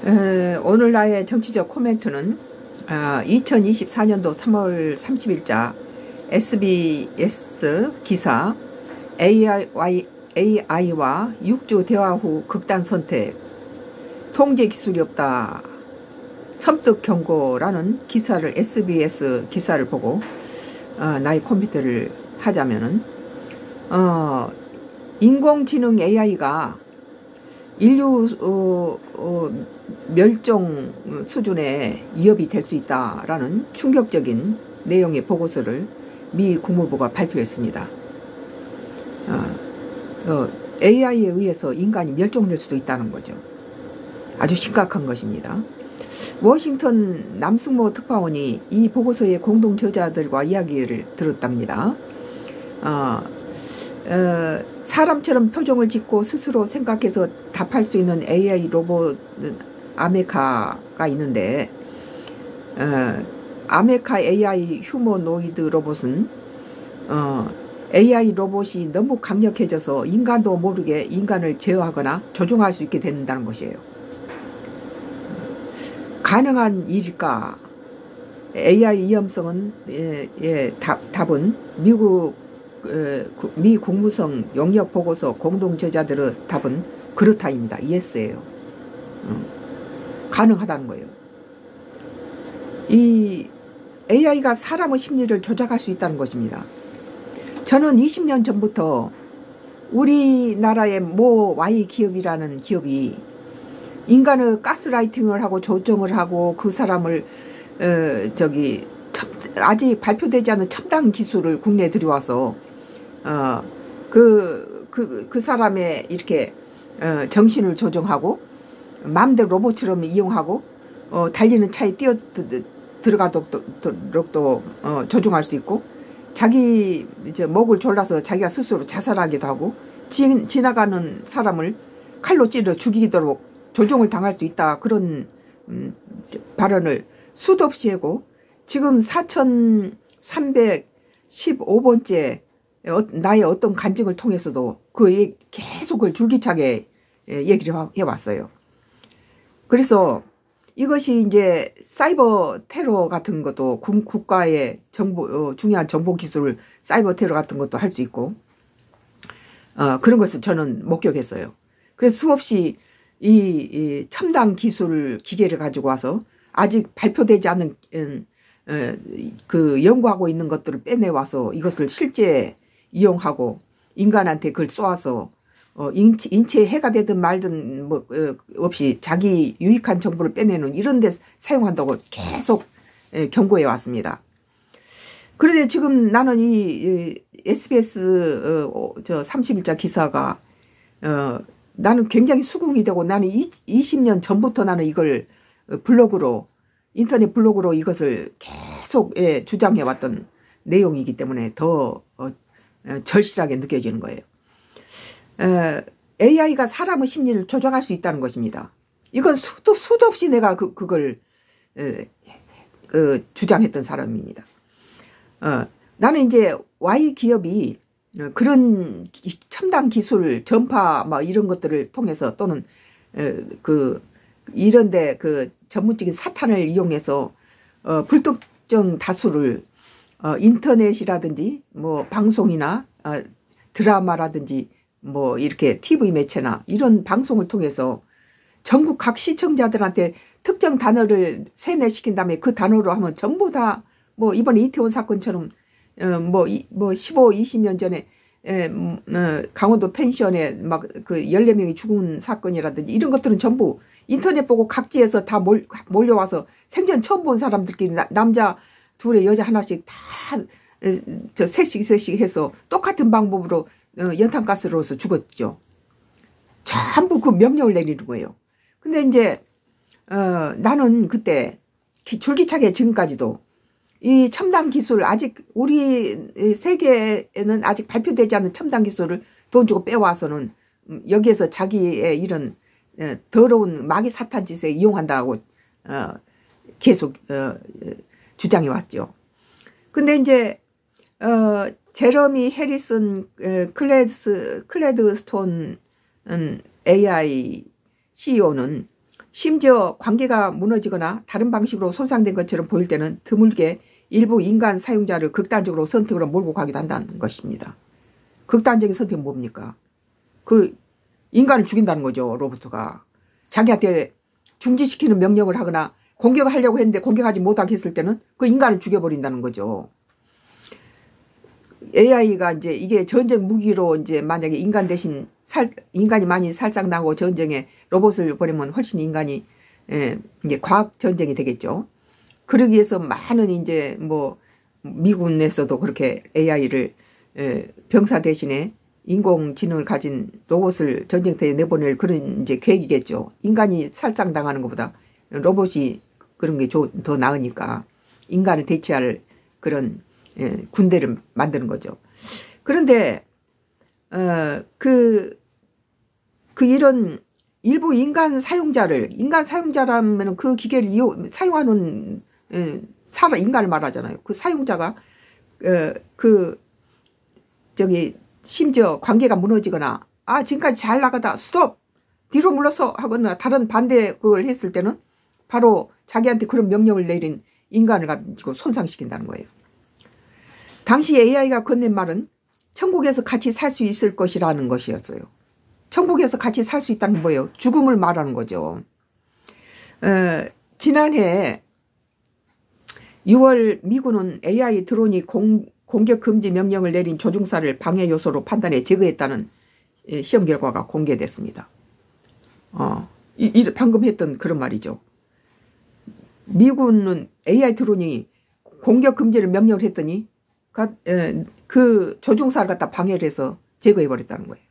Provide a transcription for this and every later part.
오늘 나의 정치적 코멘트는 2024년도 3월 30일자 SBS 기사 AI와 6주 대화 후 극단 선택, 통제 기술이 없다, 섬뜩 경고라는 기사를 SBS 기사를 보고 나의 코멘트를 하자면은 인공지능 AI가 인류 멸종 수준의 위협이 될 수 있다라는 충격적인 내용의 보고서를 미 국무부가 발표했습니다. AI에 의해서 인간이 멸종될 수도 있다는 거죠. 아주 심각한 것입니다. 워싱턴 남승모 특파원이 이 보고서의 공동 저자들과 이야기를 들었답니다. 사람처럼 표정을 짓고 스스로 생각해서 답할 수 있는 AI 로봇 아메카가 있는데, 아메카 AI 휴머노이드 로봇은 AI 로봇이 너무 강력해져서 인간도 모르게 인간을 제어하거나 조종할 수 있게 된다는 것이에요. 가능한 일일까? AI 위험성은 답은 미 국무성 용역 보고서 공동 저자들의 답은 그렇다입니다. 예스예요. 가능하다는 거예요. 이 AI가 사람의 심리를 조작할 수 있다는 것입니다. 저는 20년 전부터 우리나라의 모 Y 기업이라는 기업이 인간의 가스라이팅을 하고 조정을 하고 그 사람을 아직 발표되지 않은 첨단 기술을 국내에 들여와서 그 사람의 이렇게 정신을 조정하고 마음대로 로봇처럼 이용하고 달리는 차에 뛰어 들어가도록 조종할 수 있고, 자기 이제 목을 졸라서 자기가 스스로 자살하기도 하고, 지나가는 사람을 칼로 찔러 죽이도록 조종을 당할 수 있다, 그런 발언을 수도 없이 하고, 지금 4315번째 나의 어떤 간증을 통해서도 계속 그걸 줄기차게 얘기를 해왔어요. 그래서 이것이 이제 사이버 테러 같은 것도 국가의 중요한 정보 기술 사이버 테러 같은 것도 할 수 있고, 그런 것을 저는 목격했어요. 그래서 수없이 이 첨단 기술 기계를 가지고 와서 아직 발표되지 않은 그 연구하고 있는 것들을 빼내와서 이것을 실제 이용하고 인간한테 그걸 쏘아서 인체에 해가 되든 말든 없이 자기 유익한 정보를 빼내는 이런 데 사용한다고 계속 경고해 왔습니다. 그런데 지금 나는 이 SBS 30일자 기사가 나는 굉장히 수긍이 되고, 나는 20년 전부터 나는 이걸 인터넷 블로그로 이것을 계속 주장해 왔던 내용이기 때문에 더 절실하게 느껴지는 거예요. AI가 사람의 심리를 조정할 수 있다는 것입니다. 이건 수도 없이 내가 그걸 주장했던 사람입니다. 나는 이제 Y 기업이 그런 첨단 기술, 전파 이런 것들을 통해서, 또는 이런데 전문적인 사탄을 이용해서 불특정 다수를 인터넷이라든지 방송이나 드라마라든지 이렇게 TV 매체나 이런 방송을 통해서 전국 각 시청자들한테 특정 단어를 세뇌시킨 다음에 그 단어로 하면 전부 다 이번에 이태원 사건처럼 15, 20년 전에 강원도 펜션에 그 14명이 죽은 사건이라든지 이런 것들은 전부 인터넷 보고 각지에서 다 몰려와서 생전 처음 본 사람들끼리 남자 둘에 여자 하나씩 다 셋씩 해서 똑같은 방법으로 연탄가스로서 죽었죠. 전부 그 명령을 내리는 거예요. 근데 이제 나는 그때 줄기차게 지금까지도 이 첨단 기술, 아직 우리 세계에는 아직 발표되지 않은 첨단 기술을 돈 주고 빼와서는 여기에서 자기의 이런 더러운 마귀 사탄 짓에 이용한다고 계속 주장해 왔죠. 근데 이제 제러미 해리슨 클레드스톤 AI CEO는 심지어 관계가 무너지거나 다른 방식으로 손상된 것처럼 보일 때는 드물게 일부 인간 사용자를 극단적으로 선택으로 몰고 가기도 한다는 것입니다. 극단적인 선택은 뭡니까? 그 인간을 죽인다는 거죠. 로봇가. 자기한테 중지시키는 명령을 하거나 공격을 하려고 했는데 공격하지 못하게 했을 때는 그 인간을 죽여버린다는 거죠. AI가 이제 이게 전쟁 무기로 이제 만약에 인간 대신 인간이 많이 살상나고 전쟁에 로봇을 보내면 훨씬 인간이 이제 과학 전쟁이 되겠죠. 그러기 위해서 많은 이제 뭐 미군에서도 그렇게 AI를 병사 대신에 인공지능을 가진 로봇을 전쟁터에 내보낼 그런 이제 계획이겠죠. 인간이 살상당하는 것보다 로봇이 그런 게 더 나으니까 인간을 대체할 그런 군대를 만드는 거죠. 그런데 이런 일부 인간 사용자라면 그 기계를 사용하는 인간을 말하잖아요. 그 사용자가 심지어 관계가 무너지거나 지금까지 잘 나가다 스톱 뒤로 물러서 하거나 다른 반대 그걸 했을 때는 바로 자기한테 그런 명령을 내린 인간을 가지고 손상시킨다는 거예요. 당시 AI가 건넨 말은 천국에서 같이 살 수 있을 것이라는 것이었어요. 천국에서 같이 살 수 있다는 건 뭐예요? 죽음을 말하는 거죠. 지난해 6월 미군은 AI 드론이 공격 금지 명령을 내린 조종사를 방해 요소로 판단해 제거했다는 시험 결과가 공개됐습니다. 방금 했던 그런 말이죠. 미군은 AI 드론이 공격 금지를 명령을 했더니 그 조종사를 갖다 방해를 해서 제거해버렸다는 거예요.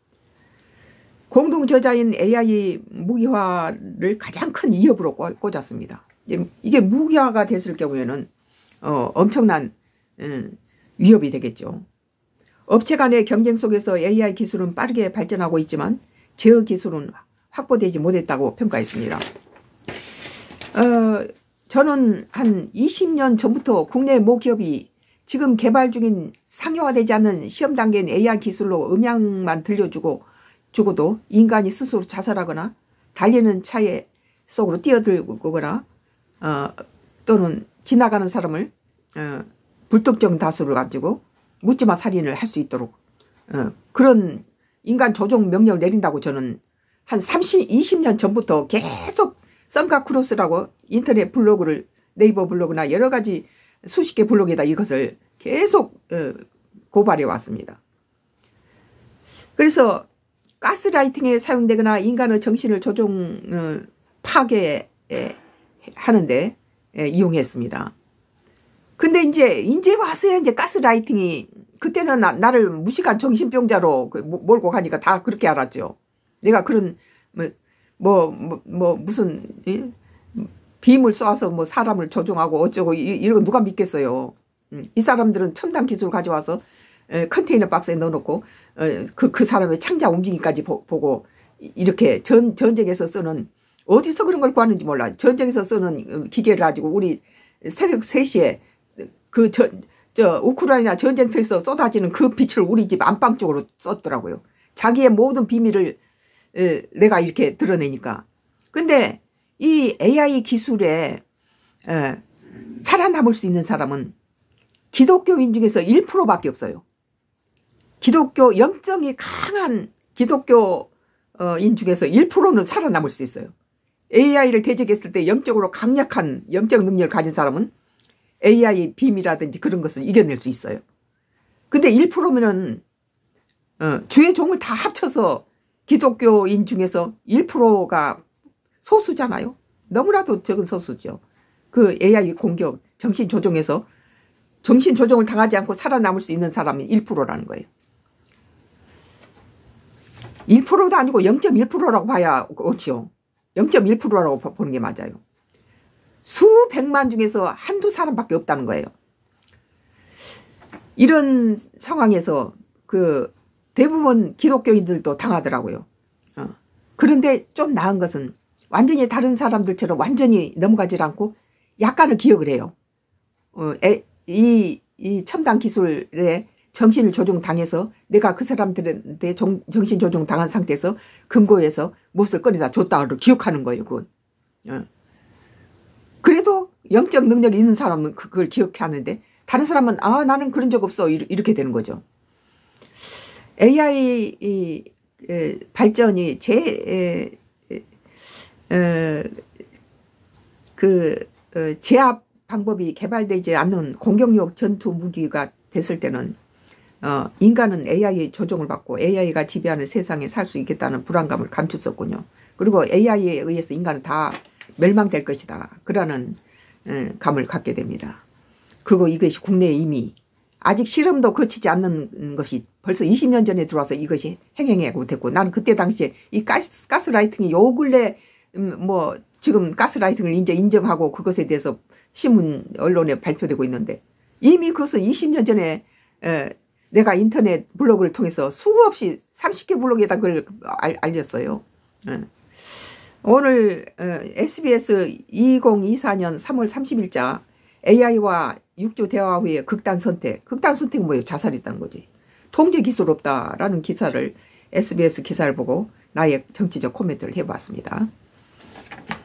공동저자인 AI 무기화를 가장 큰 위협으로 꽂았습니다. 이게 무기화가 됐을 경우에는 엄청난 위협이 되겠죠. 업체 간의 경쟁 속에서 AI 기술은 빠르게 발전하고 있지만 제어 기술은 확보되지 못했다고 평가했습니다. 저는 한 20년 전부터 국내 모 기업이 지금 개발 중인 상용화되지 않은 시험 단계인 AI 기술로 음향만 들려주고도 인간이 스스로 자살하거나 달리는 차에 속으로 뛰어들거나 또는 지나가는 사람을 불특정 다수를 가지고 묻지마 살인을 할 수 있도록 그런 인간 조종 명령을 내린다고 저는 한 20년 전부터 계속 썬가 크로스라고 인터넷 블로그를 네이버 블로그나 여러 가지 수십 개 블로그에다 이것을 계속 고발해 왔습니다. 그래서 가스라이팅에 사용되거나 인간의 정신을 파괴하는데 이용했습니다. 근데 이제 와서야 이제 가스라이팅이 그때는 나를 무식한 정신병자로 몰고 가니까 다 그렇게 알았죠. 내가 그런 무슨 빔을 쏘아서 뭐 사람을 조종하고 어쩌고 이런 거 누가 믿겠어요. 이 사람들은 첨단 기술을 가져와서 컨테이너 박스에 넣어놓고 그 사람의 창자 움직임까지 보고 이렇게 전쟁에서 쓰는 어디서 그런 걸 구하는지 몰라. 전쟁에서 쓰는 기계를 가지고 우리 새벽 3시에 우크라이나 전쟁터에서 쏟아지는 그 빛을 우리 집 안방 쪽으로 쏟더라고요. 자기의 모든 비밀을 내가 이렇게 드러내니까. 근데 이 AI 기술에 살아남을 수 있는 사람은 기독교인 중에서 1%밖에 없어요. 기독교 영적이 강한 기독교인 중에서 1%는 살아남을 수 있어요. AI를 대적했을 때 영적으로 강력한 영적 능력을 가진 사람은 AI 빔이라든지 그런 것을 이겨낼 수 있어요. 근데 1%면은 주의 종을 다 합쳐서 기독교인 중에서 1%가 소수잖아요. 너무나도 적은 소수죠. 그 AI 공격, 정신 조종에서 정신 조종을 당하지 않고 살아남을 수 있는 사람이 1%라는 거예요. 1%도 아니고 0.1%라고 봐야 옳죠. 0.1%라고 보는 게 맞아요. 수백만 중에서 한두 사람밖에 없다는 거예요. 이런 상황에서 대부분 기독교인들도 당하더라고요. 그런데 좀 나은 것은 완전히 다른 사람들처럼 완전히 넘어가질 않고 약간은 기억을 해요. 이 첨단 기술에 정신을 조종당해서 내가 그 사람들한테 정신 조종당한 상태에서 금고에서 몹쓸 거리다 줬다를 기억하는 거예요. 그건. 그래도 영적 능력이 있는 사람은 그걸 기억해 하는데 다른 사람은 아 나는 그런 적 없어 이렇게 되는 거죠. AI 발전이 제압 방법이 개발되지 않는 공격력 전투 무기가 됐을 때는 인간은 AI 조종을 받고 AI가 지배하는 세상에 살 수 있겠다는 불안감을 감췄었군요. 그리고 AI에 의해서 인간은 다 멸망될 것이다. 그러는 감을 갖게 됩니다. 그리고 이것이 국내에 이미 아직 실험도 거치지 않는 것이 벌써 20년 전에 들어와서 이것이 행행하고 됐고 나는 그때 당시에 이 가스라이팅이 요 근래 뭐 지금 가스라이팅을 이제 인정하고 그것에 대해서 신문 언론에 발표되고 있는데 이미 그것은 20년 전에 내가 인터넷 블로그를 통해서 수없이 30개 블로그에다 그걸 알렸어요. 오늘 SBS 2024년 3월 30일자 AI와 육조 대화 후에 극단 선택. 극단 선택은 뭐예요? 자살했다는 거지. 통제 기술 없다라는 기사를 SBS 기사를 보고 나의 정치적 코멘트를 해봤습니다.